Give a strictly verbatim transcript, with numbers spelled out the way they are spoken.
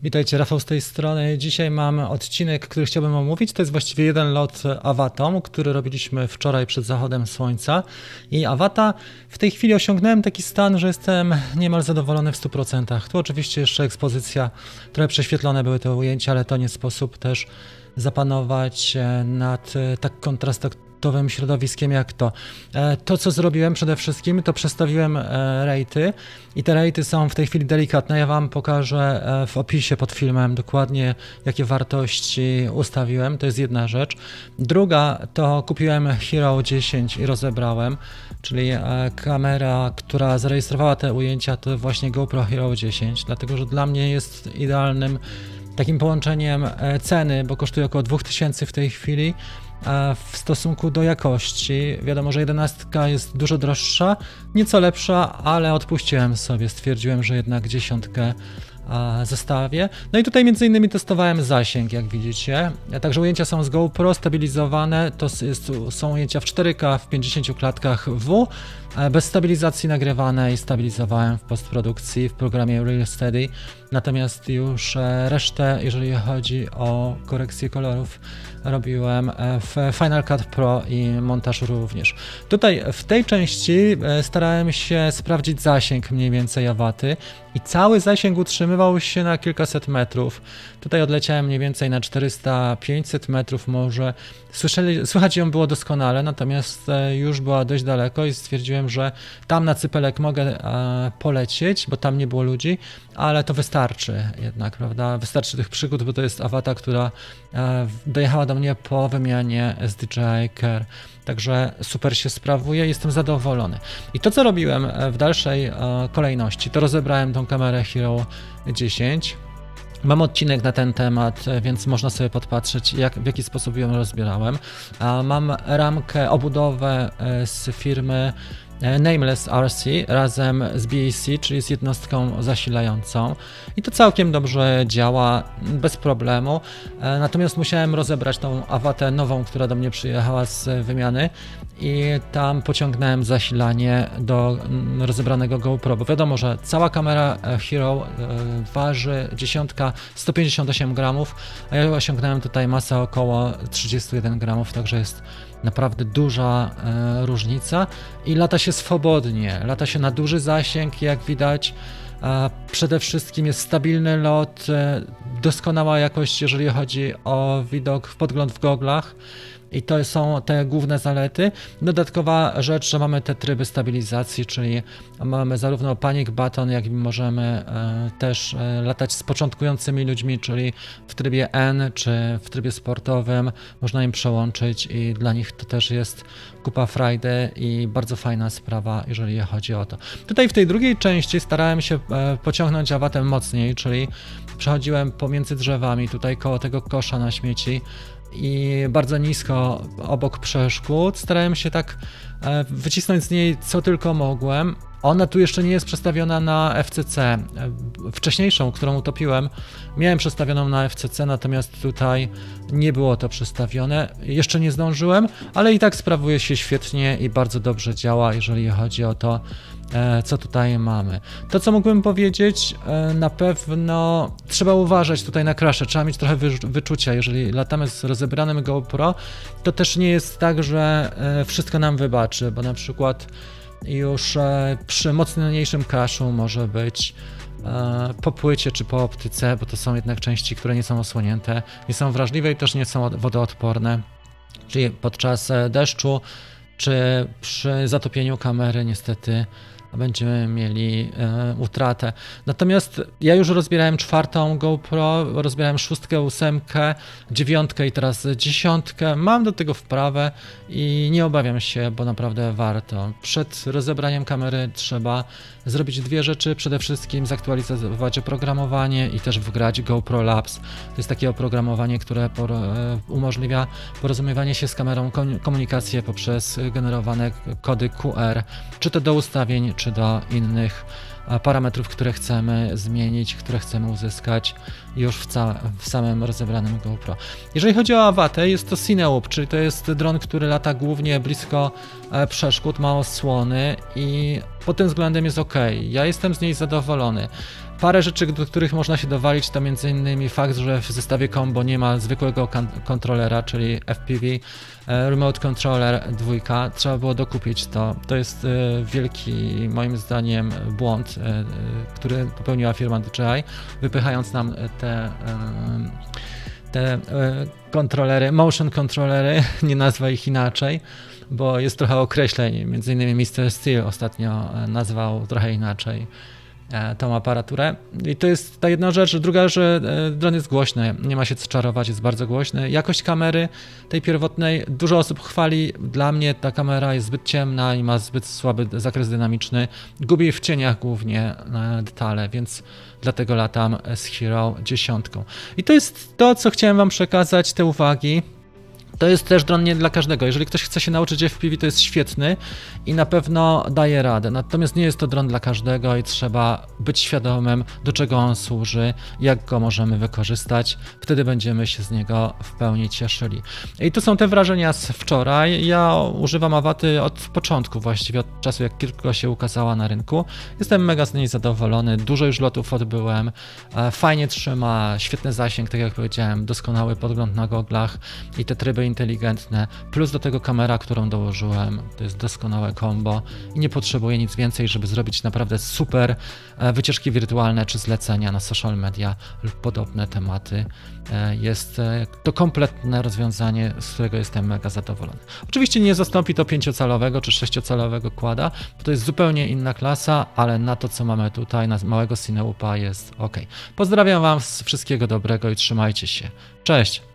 Witajcie, Rafał z tej strony. Dzisiaj mam odcinek, który chciałbym omówić. To jest właściwie jeden lot Awatą, który robiliśmy wczoraj przed zachodem słońca. I Awata w tej chwili osiągnąłem taki stan, że jestem niemal zadowolony w stu procentach. Tu oczywiście jeszcze ekspozycja, trochę prześwietlone były te ujęcia, ale to nie sposób też zapanować nad tak kontrastowym środowiskiem jak to. To, co zrobiłem przede wszystkim, to przestawiłem rejty i te rejty są w tej chwili delikatne. Ja Wam pokażę w opisie pod filmem dokładnie, jakie wartości ustawiłem. To jest jedna rzecz. Druga, to kupiłem Hero dziesięć i rozebrałem, czyli kamera, która zarejestrowała te ujęcia, to właśnie GoPro Hero dziesięć, dlatego że dla mnie jest idealnym takim połączeniem ceny, bo kosztuje około dwa tysiące w tej chwili, w stosunku do jakości. Wiadomo, że jedenastka jest dużo droższa, nieco lepsza, ale odpuściłem sobie, stwierdziłem, że jednak dziesiątkę zestawię. No i tutaj między innymi testowałem zasięg, jak widzicie. Także ujęcia są z GoPro stabilizowane, to jest, są ujęcia w cztery K w pięćdziesięciu klatkach W, bez stabilizacji nagrywane i stabilizowałem w postprodukcji w programie Real Steady. Natomiast już resztę, jeżeli chodzi o korekcję kolorów, robiłem w Final Cut Pro i montaż również. Tutaj w tej części starałem się sprawdzić zasięg mniej więcej Awaty i cały zasięg utrzymywał się na kilkaset metrów. Tutaj odleciałem mniej więcej na czterysta pięćset metrów może. Słyszeli, słychać ją było doskonale, natomiast już była dość daleko i stwierdziłem, że tam na Cypelek mogę polecieć, bo tam nie było ludzi, ale to wystarczy jednak, prawda? Wystarczy tych przygód, bo to jest Awata, która dojechała do mnie po wymianie S D J I Care. Także super się sprawuje, jestem zadowolony. I to, co robiłem w dalszej kolejności, to rozebrałem tą kamerę Hero dziesięć. Mam odcinek na ten temat, więc można sobie podpatrzeć, jak, w jaki sposób ją rozbierałem. Mam ramkę, obudowę z firmy Nameless R C razem z B A C, czyli z jednostką zasilającą i to całkiem dobrze działa, bez problemu. Natomiast musiałem rozebrać tą Awatę nową, która do mnie przyjechała z wymiany i tam pociągnąłem zasilanie do rozebranego GoPro, bo wiadomo, że cała kamera Hero waży dziesiątka sto pięćdziesiąt osiem gramów, a ja osiągnąłem tutaj masę około trzydzieści jeden gramów, także jest naprawdę duża e, różnica i lata się swobodnie, lata się na duży zasięg, jak widać. E, przede wszystkim jest stabilny lot, e, doskonała jakość, jeżeli chodzi o widok, podgląd w goglach. I to są te główne zalety. Dodatkowa rzecz, że mamy te tryby stabilizacji, czyli mamy zarówno panic button, jak i możemy e, też e, latać z początkującymi ludźmi, czyli w trybie N czy w trybie sportowym. Można im przełączyć i dla nich to też jest kupa frajdy i bardzo fajna sprawa, jeżeli chodzi o to. Tutaj w tej drugiej części starałem się e, pociągnąć Awatę mocniej, czyli przechodziłem pomiędzy drzewami, tutaj koło tego kosza na śmieci, i bardzo nisko obok przeszkód. Starałem się tak wycisnąć z niej co tylko mogłem. Ona tu jeszcze nie jest przestawiona na F C C. Wcześniejszą, którą utopiłem, miałem przestawioną na F C C, natomiast tutaj nie było to przestawione. Jeszcze nie zdążyłem, ale i tak sprawuje się świetnie i bardzo dobrze działa, jeżeli chodzi o to, co tutaj mamy. To, co mógłbym powiedzieć, na pewno trzeba uważać tutaj na crashe, trzeba mieć trochę wyczucia. Jeżeli latamy z rozebranym GoPro, to też nie jest tak, że wszystko nam wybaczy, bo na przykład już przy mocniejszym crashu może być po płycie czy po optyce, bo to są jednak części, które nie są osłonięte, nie są wrażliwe i też nie są wodoodporne, czyli podczas deszczu czy przy zatopieniu kamery niestety będziemy mieli e, utratę. Natomiast ja już rozbierałem czwartą GoPro, rozbierałem szóstkę, ósemkę, dziewiątkę i teraz dziesiątkę. Mam do tego wprawę i nie obawiam się, bo naprawdę warto. Przed rozebraniem kamery trzeba zrobić dwie rzeczy. Przede wszystkim zaktualizować oprogramowanie i też wgrać GoPro Labs. To jest takie oprogramowanie, które por, e, umożliwia porozumiewanie się z kamerą, komunikację poprzez generowane kody Q R, czy to do ustawień, czy do innych parametrów, które chcemy zmienić, które chcemy uzyskać już w, w samym rozebranym GoPro. Jeżeli chodzi o Awatę, jest to Cinewoop, czyli to jest dron, który lata głównie blisko przeszkód, ma osłony i pod tym względem jest ok. Ja jestem z niej zadowolony. Parę rzeczy, do których można się dowalić, to między innymi fakt, że w zestawie combo nie ma zwykłego kontrolera, czyli F P V, Remote Controller dwa. Trzeba było dokupić to. To jest wielki, moim zdaniem, błąd, który popełniła firma D J I, wypychając nam te, te kontrolery, motion kontrolery, nie nazwę ich inaczej, bo jest trochę określeń. Między innymi mister Steel ostatnio nazwał trochę inaczej tą aparaturę. I to jest ta jedna rzecz. Druga, że dron jest głośny, nie ma się co czarować, jest bardzo głośny. Jakość kamery tej pierwotnej, dużo osób chwali, dla mnie ta kamera jest zbyt ciemna i ma zbyt słaby zakres dynamiczny. Gubi w cieniach głównie detale, więc dlatego latam z Hero dziesięć. I to jest to, co chciałem wam przekazać, te uwagi. To jest też dron nie dla każdego. Jeżeli ktoś chce się nauczyć F P V, to jest świetny i na pewno daje radę. Natomiast nie jest to dron dla każdego i trzeba być świadomym, do czego on służy, jak go możemy wykorzystać. Wtedy będziemy się z niego w pełni cieszyli. I tu są te wrażenia z wczoraj. Ja używam Avaty od początku, właściwie od czasu, jak tylko się ukazała na rynku. Jestem mega z niej zadowolony. Dużo już lotów odbyłem. Fajnie trzyma, świetny zasięg, tak jak powiedziałem, doskonały podgląd na goglach i te tryby inteligentne, plus do tego kamera, którą dołożyłem, to jest doskonałe combo i nie potrzebuję nic więcej, żeby zrobić naprawdę super wycieczki wirtualne czy zlecenia na social media lub podobne tematy. Jest to kompletne rozwiązanie, z którego jestem mega zadowolony. Oczywiście nie zastąpi to pięciocalowego czy sześciocalowego quada, bo to jest zupełnie inna klasa, ale na to, co mamy tutaj, na małego Cineupa jest ok. Pozdrawiam wam, wszystkiego dobrego i trzymajcie się. Cześć!